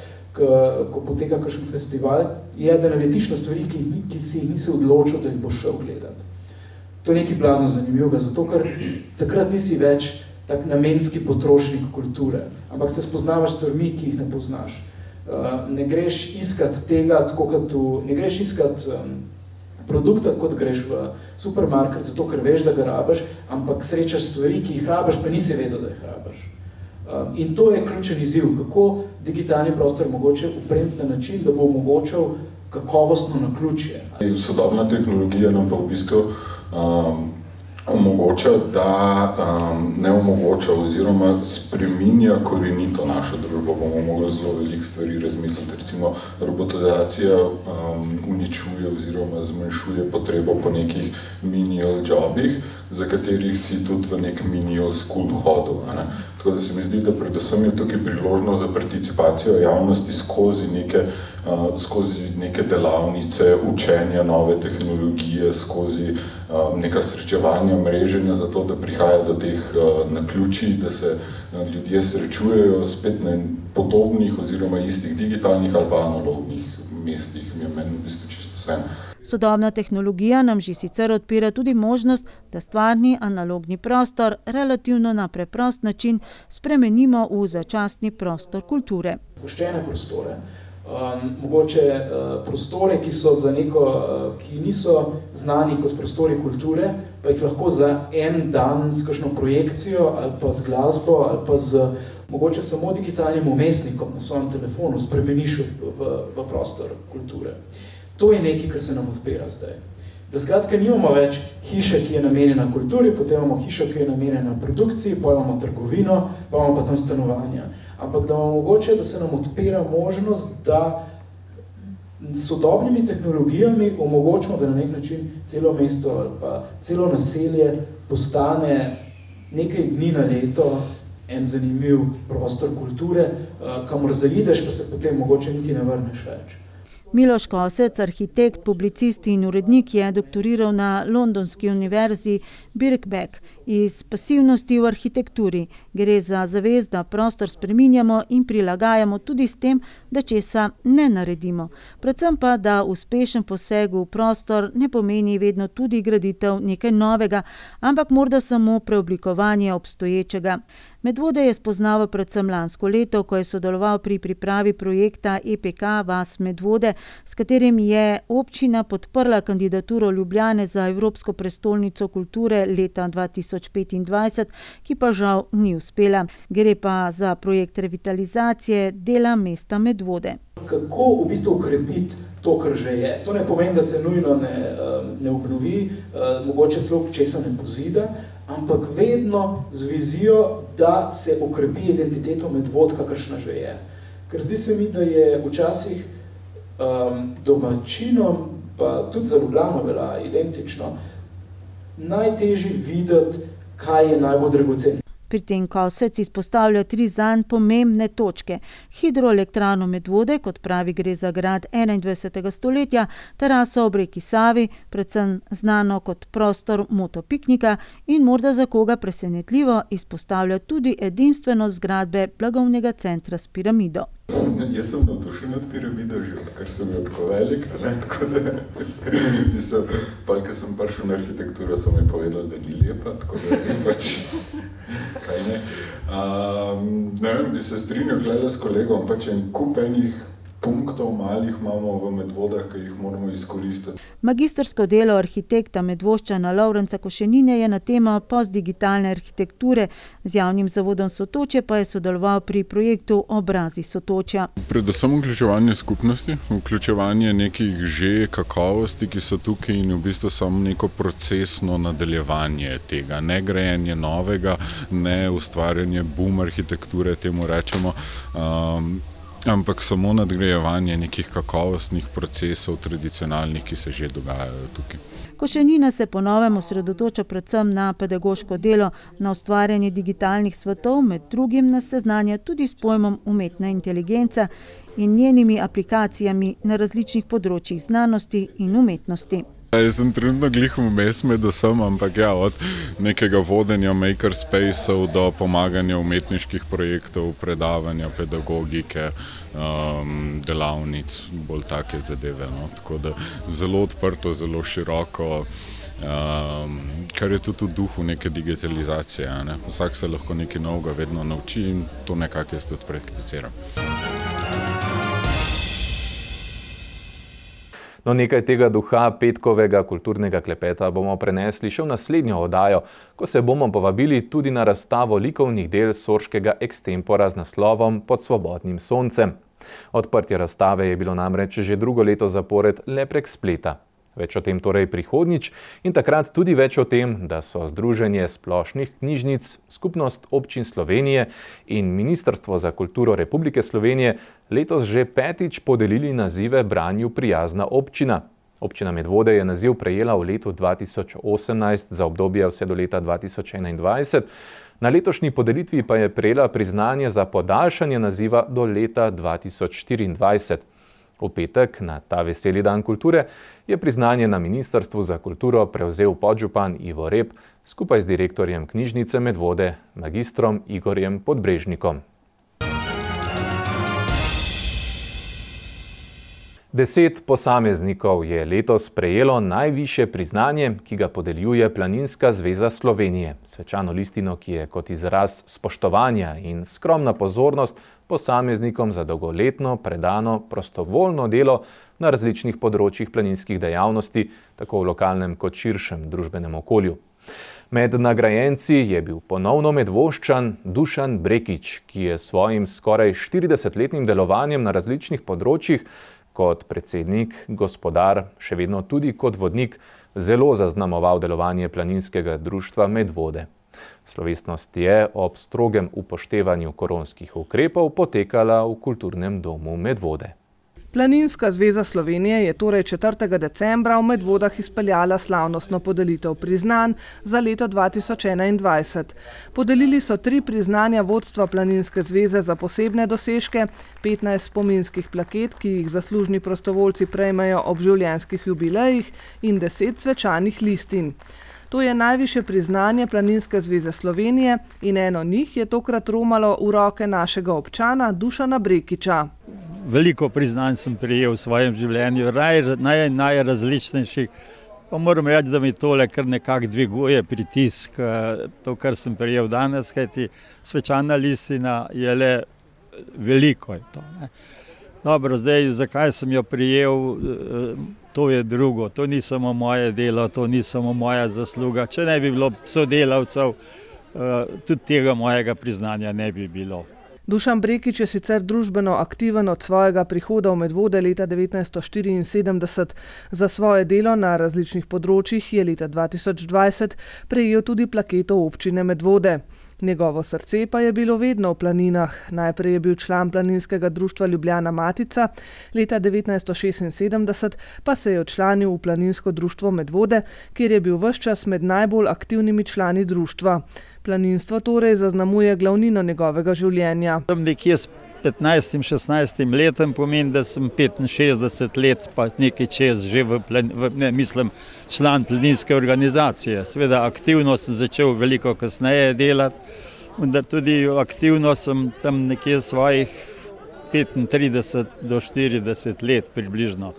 ko poteka kakšen festival, je, da naletiš na stvari, ki, ki si jih nisi odločil, da jih boš šel gledati. To je nekaj blazno zanimivega, zato ker takrat nisi več tak namenski potrošnik kulture, ampak se spoznavaš stvarmi, ki jih ne poznaš. Uh, ne greš iskat tega, tako kot tu, ne greš iskat um, produkta, kot greš v supermarket, zato ker veš, da ga rabiš, ampak srečaš stvari, ki jih rabiš, pa nisi vedel, da jih rabiš. Um, in to je ključen izziv, kako digitalni prostor mogoče upremiti na način, da bo omogočal kakovostno naključje. Sodobna tehnologija nam pa v bistvu um, omogoča, da um, ne omogoča oziroma spreminja korenito našo družbo. Bomo mogli zelo veliko stvari razmisliti. Recimo, robotizacija um, uničuje oziroma zmanjšuje potrebo po nekih menial jobih, za katerih si tudi v nek menial school hodil. Ne? Tako da se mi zdi, da predvsem je tukaj priložnost za participacijo javnosti skozi neke, uh, skozi neke delavnice, učenja nove tehnologije, skozi uh, neka srečevanja, mreženja, zato da prihaja do teh uh, naključij, da se uh, ljudje srečujejo spet na podobnih oziroma istih digitalnih ali pa analognih mestih. Mi je meni v bistvu čisto vse. Sodobna tehnologija nam že sicer odpira tudi možnost, da stvarni analogni prostor relativno na preprost način spremenimo v začasni prostor kulture. Puščene prostore, um, mogoče uh, prostore, ki so za neko, uh, ki niso znani kot prostori kulture, pa jih lahko za en dan s kakšno projekcijo ali pa z glasbo ali pa z mogoče samo digitalnim umestnikom na svojem telefonu spremeniš v, v prostor kulture. To je nekaj, kar se nam odpira zdaj. Da skratka nimamo več hiše, ki je namenjena kulturi, potem imamo hišo, ki je namenjena produkciji, pa imamo trgovino, pa imamo pa tam stanovanja. Ampak da imamo mogoče, da se nam odpira možnost, da s sodobnimi tehnologijami omogočimo, da na nek način celo mesto ali pa celo naselje postane nekaj dni na leto en zanimiv prostor kulture, kamor zaideš, pa se potem mogoče niti ne vrneš več. Miloš Kosec, arhitekt, publicist in urednik, je doktoriral na londonski univerzi Birkbeck iz pasivnosti v arhitekturi. Gre za zavest, da prostor spreminjamo in prilagajamo tudi s tem, da česa ne naredimo. Predvsem pa, da uspešen poseg v prostor ne pomeni vedno tudi graditev nekaj novega, ampak morda samo preoblikovanje obstoječega. Medvode je spoznaval predvsem lansko leto, ko je sodeloval pri pripravi projekta E P K Vas Medvode, s katerim je občina podprla kandidaturo Ljubljane za Evropsko prestolnico kulture leta dva tisoč petindvajset, ki pa žal ni uspela. Gre pa za projekt revitalizacije dela mesta Medvode. Kako v bistvu ukrepiti to, kar že je? To ne pomeni, da se nujno ne, ne obnovi, mogoče celo česa ne pozida, ampak vedno z vizijo, da se ukrepi identiteto Medvod, kakršna že je. Ker zdi se mi, da je včasih um, domačinom, pa tudi za Ljubljano velja identično, najtežje videti, kaj je najbolj dragoceno. Pri tem Kosec izpostavlja tri zanj pomembne točke. Hidroelektrarno Medvode, kot pravi, gre za grad enaindvajsetega stoletja, teraso ob reki Savi, predvsem znano kot prostor motopiknika, in morda za koga presenetljivo izpostavlja tudi edinstvenost zgradbe blagovnega centra s piramido. Jaz sem navdušen od piramido že, odkar sem jo tako velik, ne, tako da mislim, pa, ko sem prišel na arhitekturo, so mi povedali, da ni lepa, tako da je pač, kaj ne. Um, ne vem, bi se strinjal gledal s kolegom, pač en kup enih punktov malih imamo v Medvodah, ki jih moramo izkoristiti. Magistrsko delo arhitekta Medvoščana Lovrenca Košenine je na temo postdigitalne arhitekture z javnim zavodom Sotočje pa je sodeloval pri projektu Obrazi Sotočja. Predvsem vključevanje skupnosti, vključevanje nekih že kakovosti, ki so tukaj in v bistvu samo neko procesno nadaljevanje tega, ne grajenje novega, ne ustvarjanje boom arhitekture, temu rečemo, um, ampak samo nadgrajevanje nekih kakovostnih procesov, tradicionalnih, ki se že dogajajo tukaj. Košenina se po novem osredotoča predvsem na pedagoško delo, na ustvarjanje digitalnih svetov, med drugim nas seznanja tudi s pojmom umetna inteligenca in njenimi aplikacijami na različnih področjih znanosti in umetnosti. Jaz sem trenutno glih vmes med vsem, ampak ja, od nekega vodenja makerspaceov do pomaganja umetniških projektov, predavanja, pedagogike, um, delavnic, bolj take zadeve. No. Tako da zelo odprto, zelo široko, um, kar je tudi v duhu neke digitalizacije. Ne. Vsak se lahko nekaj novega vedno nauči in to nekako jaz tudi prakticiram. No, nekaj tega duha petkovega kulturnega klepeta bomo prenesli še v naslednjo oddajo, ko se bomo povabili tudi na razstavo likovnih del sorškega ekstempora z naslovom Pod svobodnim soncem. Odprtje razstave je bilo namreč že drugo leto zapored le prek spleta. Več o tem torej prihodnjič in takrat tudi več o tem, da so Združenje splošnih knjižnic, Skupnost občin Slovenije in Ministrstvo za kulturo Republike Slovenije letos že petič podelili nazive branju prijazna občina. Občina Medvode je naziv prejela v letu dva tisoč osemnajst za obdobje vse do leta dva tisoč enaindvajset, na letošnji podelitvi pa je prejela priznanje za podaljšanje naziva do leta dva tisoč štiriindvajset. V petek, na ta veseli dan kulture, je priznanje na Ministrstvu za kulturo prevzel podžupan Ivo Rep skupaj z direktorjem knjižnice Medvode, magistrom Igorjem Podbrežnikom. Deset posameznikov je letos prejelo najvišje priznanje, ki ga podeljuje Planinska zveza Slovenije. Svečano listino, ki je kot izraz spoštovanja in skromna pozornost posameznikom za dolgoletno, predano, prostovoljno delo na različnih področjih planinskih dejavnosti, tako v lokalnem kot širšem družbenem okolju. Med nagrajenci je bil ponovno Medvoščan Dušan Brekič, ki je svojim skoraj štiridesetletnim delovanjem na različnih področjih kot predsednik, gospodar, še vedno tudi kot vodnik, zelo zaznamoval delovanje planinskega društva Medvode. Slovesnost je ob strogem upoštevanju koronskih ukrepov potekala v kulturnem domu Medvode. Planinska zveza Slovenije je torej četrtega decembra v Medvodah izpeljala slavnostno podelitev priznanj za leto dva tisoč enaindvajset. Podelili so tri priznanja vodstva Planinske zveze za posebne dosežke, petnajst spominskih plaket, ki jih zaslužni prostovoljci prejmejo ob življenjskih jubilejih in deset svečanih listin. To je najvišje priznanje Planinske zveze Slovenije in eno njih je tokrat romalo v roke našega občana Dušana Brekiča. Veliko priznanj sem prejel v svojem življenju, naj, naj, najrazličnejših. Pa moram reči, da mi tole kar nekako dviguje pritisk, to, kar sem prejel danes, kajti svečana listina je le veliko. Je to, ne. Dobro, zdaj, zakaj sem jo prejel, to je drugo. To ni samo moje delo, to ni samo moja zasluga. Če ne bi bilo sodelavcev, tudi tega mojega priznanja ne bi bilo. Dušan Brekič je sicer družbeno aktiven od svojega prihoda v Medvode leta devetnajststo štiriinsedemdeset. Za svoje delo na različnih področjih je leta dva tisoč dvajset prejel tudi plaketo občine Medvode. Njegovo srce pa je bilo vedno v planinah. Najprej je bil član Planinskega društva Ljubljana Matica, leta devetnajststo šestinsedemdeset pa se je odčlanil v Planinsko društvo Medvode, kjer je bil ves čas med najbolj aktivnimi člani društva. Planinstvo torej zaznamuje glavnino njegovega življenja. Tam nekje s petnajstim, šestnajstim letem pomeni, da sem petinšestdeset let pa nekaj čez že v, plan, v ne, mislim, član planinske organizacije. Seveda aktivno sem začel veliko kasneje delati, vendar tudi aktivno sem tam nekje svojih petintrideset do štirideset let približno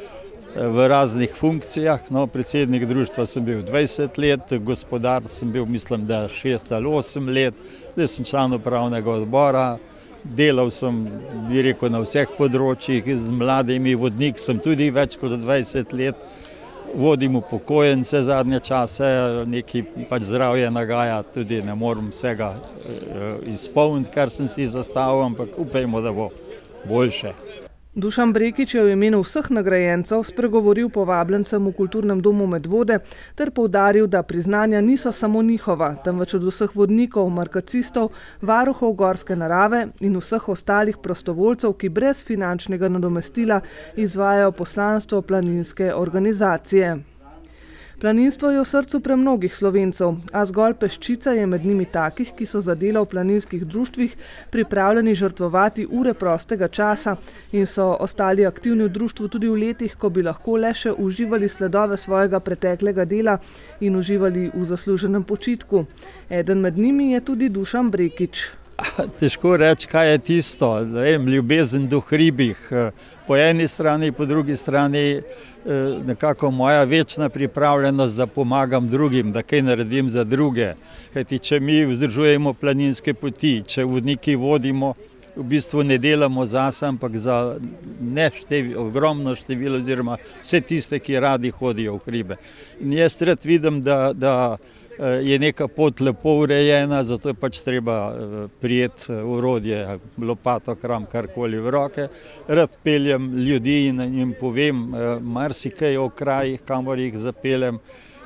v raznih funkcijah. No, predsednik društva sem bil dvajset let, gospodar sem bil, mislim, da šest ali osem let, zdaj sem član upravnega odbora delal sem, bi rekel, na vseh področjih, z mladimi, vodnik sem tudi več kot dvajset let, vodim upokojence zadnje čase, neki pač zdravje nagaja, tudi ne morem vsega izpolniti, kar sem si zastavil, ampak upajmo, da bo boljše. Dušan Brekič je v imenu vseh nagrajencev spregovoril povabljencem v Kulturnem domu Medvode ter poudaril, da priznanja niso samo njihova, temveč od vseh vodnikov, markacistov, varuhov gorske narave in vseh ostalih prostovoljcev, ki brez finančnega nadomestila izvajajo poslanstvo planinske organizacije. Planinstvo je v srcu premnogih Slovencev, a zgolj peščica je med njimi takih, ki so za delo v planinskih društvih pripravljeni žrtvovati ure prostega časa in so ostali aktivni v društvu tudi v letih, ko bi lahko le še uživali sledove svojega preteklega dela in uživali v zasluženem počitku. Eden med njimi je tudi Dušan Brekič. Težko reči, kaj je tisto, vem, ljubezen do hribih. Po eni strani, po drugi strani nekako moja večna pripravljenost, da pomagam drugim, da kaj naredim za druge. Kajti, če mi vzdržujemo planinske poti, če vodniki vodimo, v bistvu ne delamo zase, ampak za neštev, ogromno število oziroma vse tiste, ki radi hodijo v hribe. In jaz rad vidim, da, da je neka pot lepo urejena, zato je pač treba prijeti orodje, lopato, kram, karkoli v roke. Rad peljem ljudi in jim povem marsikaj o krajih, kamor jih zapeljem.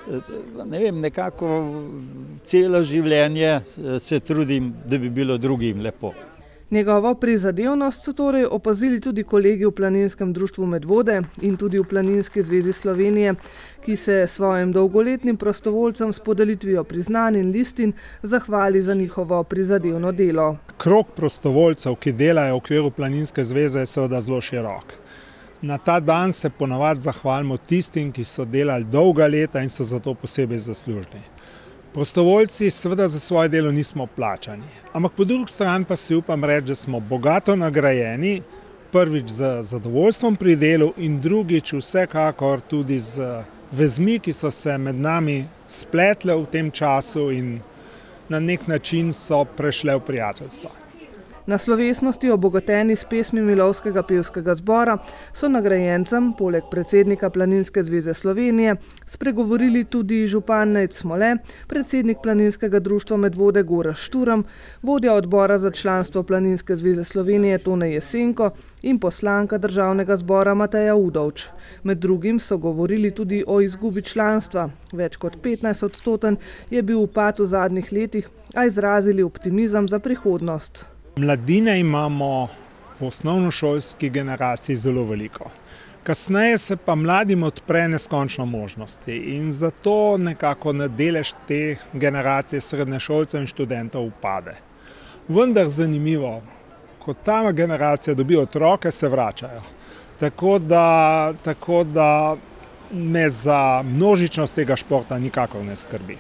Ne vem, nekako celo življenje se trudim, da bi bilo drugim lepo. Njegovo prizadevnost so torej opazili tudi kolegi v Planinskem društvu Medvode in tudi v Planinski zvezi Slovenije, ki se svojim dolgoletnim prostovoljcem s podelitvijo priznanj in listin zahvali za njihovo prizadevno delo. Krog prostovoljcev, ki delajo v okviru Planinske zveze, je seveda zelo širok. Na ta dan se ponavadi zahvalimo tistim, ki so delali dolga leta in so za to posebej zaslužni. Prostovoljci seveda za svoje delo nismo plačani, ampak po drugi strani pa si upam reči, da smo bogato nagrajeni, prvič z zadovoljstvom pri delu in drugič vsekakor tudi z vezmi, ki so se med nami spletle v tem času in na nek način so prešle v prijateljstvo. Na slovesnosti, obogateni s pesmimi lovskega pevskega zbora, so nagrajencem, poleg predsednika Planinske zveze Slovenije, spregovorili tudi župan Nejc Smole, predsednik Planinskega društva Medvode Gorazd Šturm, vodja odbora za članstvo Planinske zveze Slovenije Tone Jesenko in poslanka državnega zbora Mateja Udovč. Med drugim so govorili tudi o izgubi članstva. Več kot petnajst odstoten je bil upad v zadnjih letih, a izrazili optimizem za prihodnost. Mladine imamo v osnovnošolski generaciji zelo veliko. Kasneje se pa mladim odpre neskončno možnosti in zato nekako delež te generacije srednješolcev in študentov upade. Vendar zanimivo, ko ta generacija dobi otroke, se vračajo. Tako da, tako da me za množičnost tega športa nikakor ne skrbi.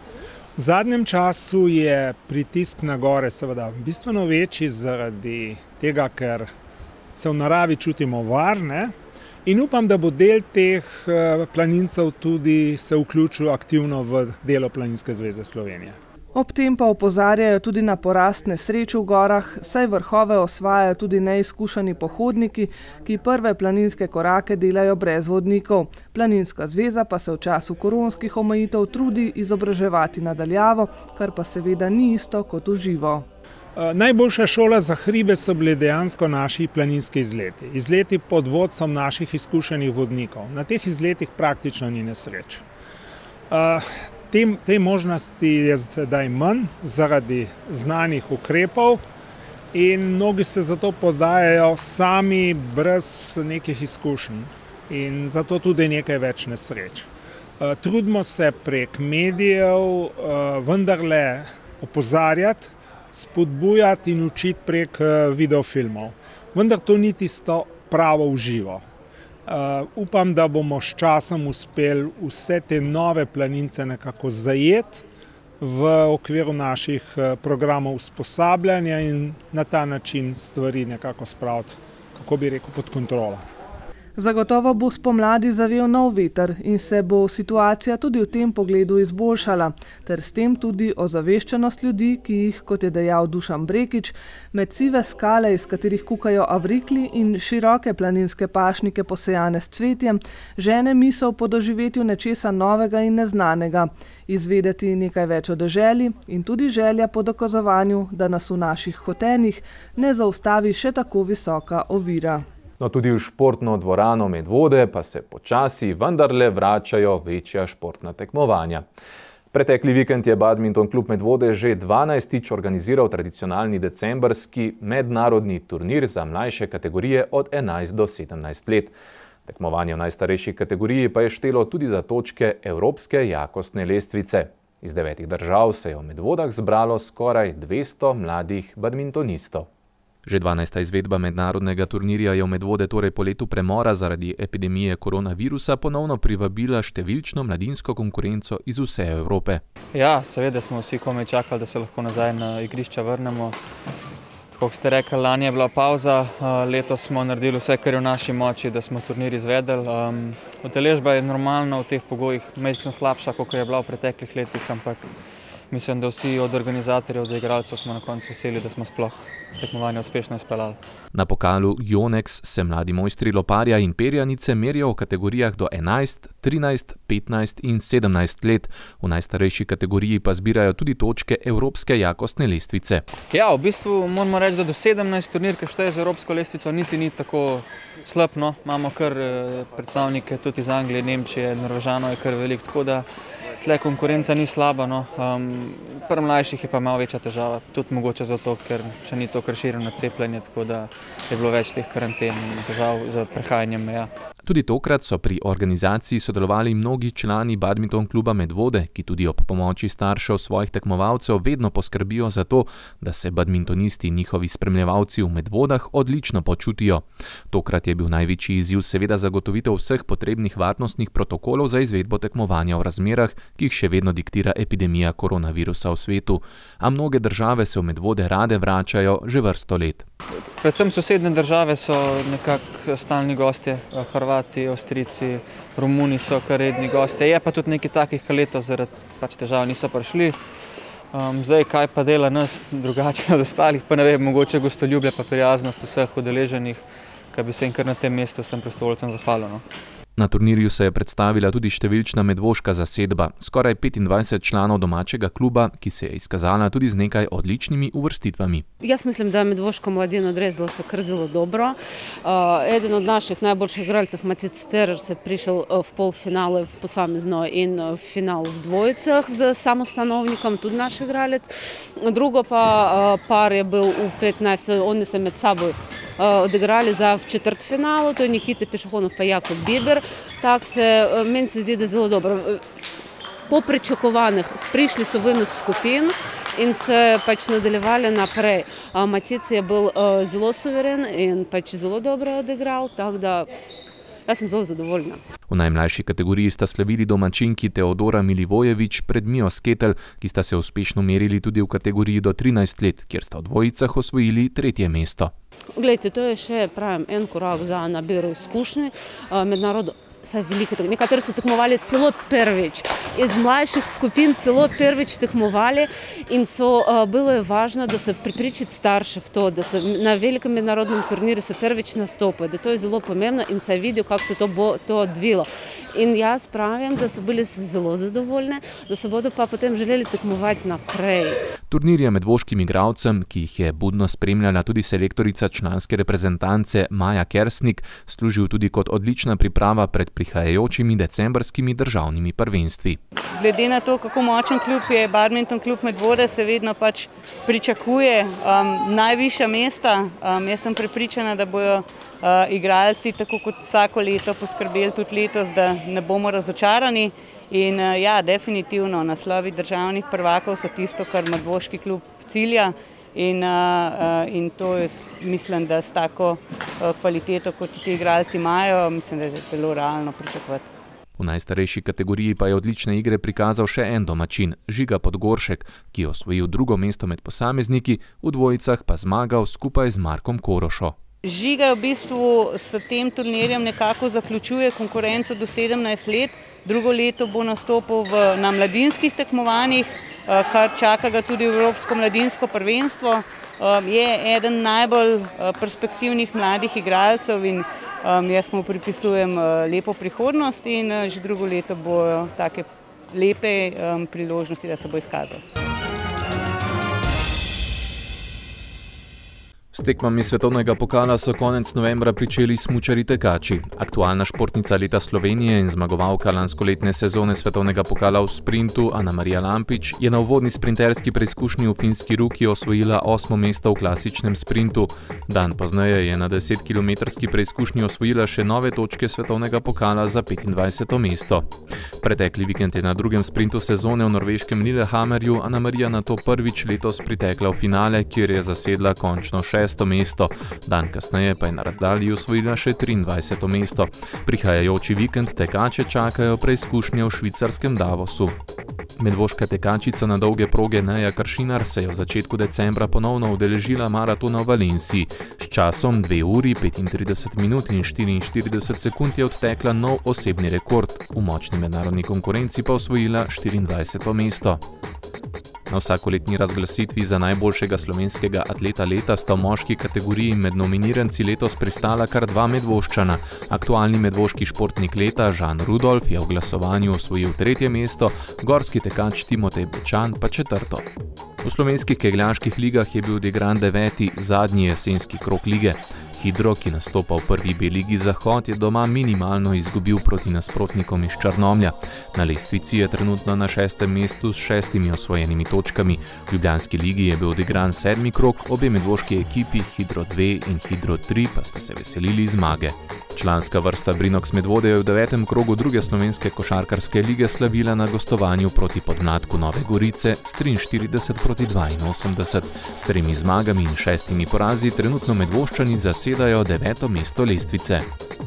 V zadnjem času je pritisk na gore seveda bistveno večji zaradi tega, ker se v naravi čutimo varne in upam, da bo del teh planincev tudi se vključil aktivno v delo Planinske zveze Slovenije. Ob tem pa opozarjajo tudi na porast nesreč v gorah, saj vrhove osvajajo tudi neizkušeni pohodniki, ki prve planinske korake delajo brez vodnikov. Planinska zveza pa se v času koronskih omejitev trudi izobraževati nadaljavo, kar pa seveda ni isto kot v živo. Najboljša šola za hribe so bili dejansko naši planinski izleti. Izleti pod vodstvom naših izkušenih vodnikov. Na teh izletih praktično ni nesreč. Te, te možnosti je zdaj manj zaradi znanih ukrepov in mnogi se zato podajajo sami brez nekih izkušenj in zato tudi nekaj več nesreč. Trudimo se prek medijev vendarle opozarjati, spodbujati in učiti prek videofilmov. Vendar to ni tisto pravo v živo. Uh, upam, da bomo s časom uspeli vse te nove planince nekako zajeti v okviru naših programov usposabljanja in na ta način stvari nekako spraviti, kako bi rekel, pod kontrolo. Zagotovo bo spomladi zavel nov veter in se bo situacija tudi v tem pogledu izboljšala, ter s tem tudi ozaveščenost ljudi, ki jih, kot je dejal Dušan Brekič, med sive skale, iz katerih kukajo avrikli, in široke planinske pašnike posejane s cvetjem, žene misel po doživetju nečesa novega in neznanega, izvedeti nekaj več o deželi in tudi želja po dokazovanju, da nas v naših hotenjih ne zaustavi še tako visoka ovira. No, tudi v športno dvorano Medvode pa se počasi vendarle vračajo večja športna tekmovanja. Pretekli vikend je Badminton klub Medvode že dvanajstič organiziral tradicionalni decembrski mednarodni turnir za mlajše kategorije od enajst do sedemnajst let. Tekmovanje v najstarejši kategoriji pa je štelo tudi za točke evropske jakostne lestvice. Iz devetih držav se je v Medvodah zbralo skoraj dvesto mladih badmintonistov. Že dvanajsta izvedba mednarodnega turnirja je v Medvode torej po letu premora zaradi epidemije koronavirusa ponovno privabila številčno mladinsko konkurenco iz vse Evrope. Ja, seveda smo vsi komaj čakali, da se lahko nazaj na igrišča vrnemo. Kot ste rekli, lani je bila pauza, letos smo naredili vse, kar je v naši moči, da smo turnir izvedeli. Udeležba je normalno v teh pogojih, majčkeno slabša, kot je bila v preteklih letih, ampak mislim, da vsi od organizatorjev do igralcev smo na koncu veseli, da smo sploh tekmovanje uspešno izpeljali. Na pokalu Yonex se mladi mojstri loparja in perjanice merijo v kategorijah do enajst, trinajst, petnajst in sedemnajst let. V najstarejši kategoriji pa zbirajo tudi točke evropske jakostne lestvice. Ja, v bistvu moramo reči, da do sedemnajst turnir, ki šteje z evropsko lestvico, niti ni tako slab, no. Imamo kar predstavnike tudi iz Anglije, Nemčije, Norvežanov je kar veliko, tako da tle konkurenca ni slaba, no. Um, pri mlajših je pa malo večja težava, tudi mogoče zato, ker še ni to razširjeno cepljenje, tako da je bilo več teh karanten in težav za prehajanjem meja. Tudi tokrat so pri organizaciji sodelovali mnogi člani Badminton kluba Medvode, ki tudi ob pomoči staršev svojih tekmovalcev vedno poskrbijo za to, da se badmintonisti in njihovi spremljevalci v Medvodah odlično počutijo. Tokrat je bil največji izziv seveda zagotovitev vseh potrebnih varnostnih protokolov za izvedbo tekmovanja v razmerah, ki jih še vedno diktira epidemija koronavirusa v svetu, a mnoge države se v Medvode rade vračajo že vrsto let. Predvsem sosednje države so nekako stalni gostje, Hrvati, Avstrijci, Romuni so kar redni gostje. Je pa tudi nekaj takih, ki letos zaradi pač težav niso prišli. Um, zdaj, kaj pa dela nas drugače od ostalih, pa ne vem, mogoče gostoljubje pa prijaznost vseh udeleženih, ki bi se jim kar na tem mestu vsem prostovoljcem zahvalil, no. Na turnirju se je predstavila tudi številčna medvoška zasedba, skoraj petindvajset članov domačega kluba, ki se je izkazala tudi z nekaj odličnimi uvrstitvami. Jaz mislim, da je medvoška mladina odrezala se kar zelo dobro. Uh, eden od naših najboljših igralcev, Matic Terer, se je prišel v polfinale v posamezno in v final v dvojicah z samostanovnikom, tudi naš igralec. Drugo pa uh, par je bil v petnajst, oni se med saboj odigrali za v četrtfinalu, to je Nikita Pešohonov pa Jakub Biber. Tak se, meni se zdi, da je zelo dobro. Po pričakovanjih prišli so ven iz skupin in se pač nadaljevali naprej. Matic je bil zelo suveren in pač zelo dobro odigral, tako da jaz sem zelo zadovoljna. V najmlajši kategoriji sta slavili domačinki Teodora Milivojevič pred Mijo Sketelj, ki sta se uspešno merili tudi v kategoriji do trinajst let, kjer sta v dvojicah osvojili tretje mesto. Glejte, to je še, pravim, en korak za nabiro izkušnje. Mednarodno, saj veliko, nekateri so tekmovali celo prvič. Iz mlajših skupin celo prvič tekmovali in so, bilo je važno, da se prepričati starše v to, da so na velikem mednarodnem turnirju so prvič nastopili, da to je zelo pomembno in se je videl, kako se to bo to odvilo. In jaz pravim, da so bili zelo zadovoljni, da se bodo pa potem želeli tekmovati naprej. Turnir je medvoškim igralcem, ki jih je budno spremljala tudi selektorica članske reprezentance Maja Kersnik, služil tudi kot odlična priprava pred prihajajočimi decembrskimi državnimi prvenstvi. Glede na to, kako močen klub je Badminton klub Medvode, se vedno pač pričakuje um, najvišja mesta. Um, jaz sem prepričana, da bojo uh, igralci tako kot vsako leto poskrbeli tudi letos, da ne bomo razočarani. In uh, ja, definitivno naslovi državnih prvakov so tisto, kar medvoški klub cilja. In, uh, uh, in to je, mislim, da s tako uh, kvaliteto, kot ti igralci imajo, mislim, da je zelo realno pričakovati. V najstarejši kategoriji pa je odlične igre prikazal še en domačin, Žiga Podgoršek, ki je osvojil drugo mesto med posamezniki, v dvojicah pa zmagal skupaj z Markom Korošo. Žiga v bistvu s tem turnirjem nekako zaključuje konkurenco do sedemnajst let. Drugo leto bo nastopil v, na mladinskih tekmovanjih, kar čaka ga tudi Evropsko mladinsko prvenstvo. Je eden najbolj perspektivnih mladih igralcev in jaz mu pripisujem lepo prihodnost in že drugo leto bojo take lepe priložnosti, da se bo izkazal. S tekmami svetovnega pokala so konec novembra pričeli smučarji tekači. Aktualna športnica leta Slovenije in zmagovalka lanskoletne sezone svetovnega pokala v sprintu Anamarija Lampič je na uvodni sprinterski preizkušnji v Finski Ruki osvojila osmo mesto v klasičnem sprintu. Dan pozneje je na desetkilometrski preizkušnji osvojila še nove točke svetovnega pokala za petindvajseto mesto. Pretekli vikend je na drugem sprintu sezone v norveškem Lillehammerju Anamarija nato prvič letos pritekla v finale, kjer je zasedla končno šesto mesto. Dan kasneje pa je na razdalji osvojila še triindvajseto mesto. Prihajajoči vikend tekače čakajo preizkušnje v švicarskem Davosu. Medvoška tekačica na dolge proge Neja Kršinar se je v začetku decembra ponovno udeležila maratona v Valenciji. S časom dve uri, petintrideset minut in štiriinštirideset sekund je odtekla nov osebni rekord. V močni mednarodni konkurenci pa osvojila štiriindvajseto mesto. Na vsakoletni razglasitvi za najboljšega slovenskega atleta leta sta v moški kategoriji med nominiranci letos pristala kar dva Medvoščana. Aktualni medvoški športnik leta Žan Rudolf je v glasovanju osvojil tretje mesto, gorski tekač Timotej Bečan pa četrto. V slovenskih kegljaških ligah je bil odigran deveti, zadnji jesenski krog lige. Hidro, ki nastopa v prvi B ligi Zahod, je doma minimalno izgubil proti nasprotnikom iz Črnomlja. Na lestvici je trenutno na šestem mestu s šestimi osvojenimi točkami. V ljubljanski ligi je bil odigran sedmi krog, obe medvoški ekipi Hidro dve in Hidro tri pa sta se veselili zmage. Članska vrsta Brinox Medvode je v devetem krogu druge slovenske košarkarske lige slavila na gostovanju proti Podmladku Nove Gorice s triinštirideset proti dvainosemdeset. S tremi zmagami in šestimi porazi trenutno Medvoščani zasedajo deveto mesto lestvice.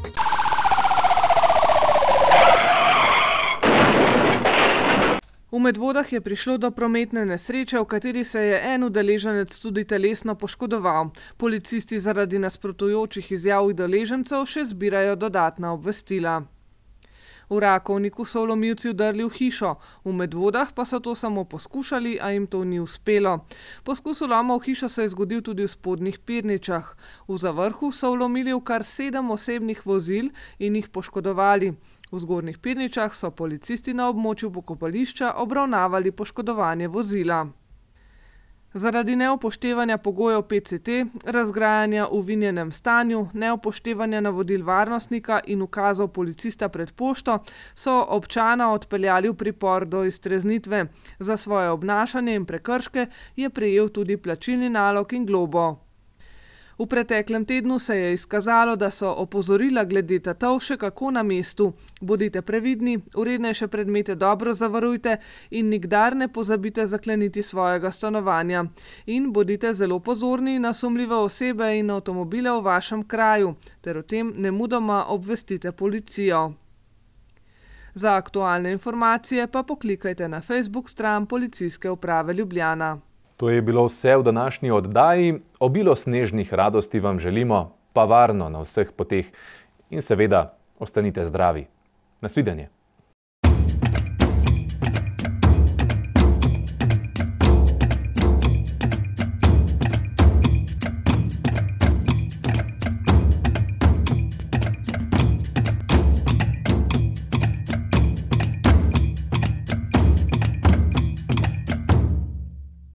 V Medvodah je prišlo do prometne nesreče, v kateri se je en udeleženec tudi telesno poškodoval. Policisti zaradi nasprotujočih izjav udeležencev še zbirajo dodatna obvestila. V Rakovniku so vlomilci vdrli v hišo, v Medvodah pa so to samo poskušali, a jim to ni uspelo. Poskus vloma v hišo se je zgodil tudi v Spodnjih Pirničah. V Zavrhu so vlomili v kar sedem osebnih vozil in jih poškodovali. V Zgornjih Pirničah so policisti na območju pokopališča obravnavali poškodovanje vozila. Zaradi neupoštevanja pogojev P C T, razgrajanja v vinjenem stanju, neupoštevanja navodil varnostnika in ukazov policista pred pošto so občana odpeljali v pripor do iztreznitve. Za svoje obnašanje in prekrške je prejel tudi plačilni nalog in globo. V preteklem tednu se je izkazalo, da so opozorila glede tatov še kako na mestu. Bodite previdni, vrednejše predmete dobro zavarujte in nikdar ne pozabite zakleniti svojega stanovanja. In bodite zelo pozorni na sumljive osebe in avtomobile v vašem kraju, ter o tem nemudoma obvestite policijo. Za aktualne informacije pa poklikajte na Facebook stran Policijske uprave Ljubljana. To je bilo vse v današnji oddaji. Obilo snežnih radosti vam želimo, pa varno na vseh poteh in seveda ostanite zdravi. Nasvidenje.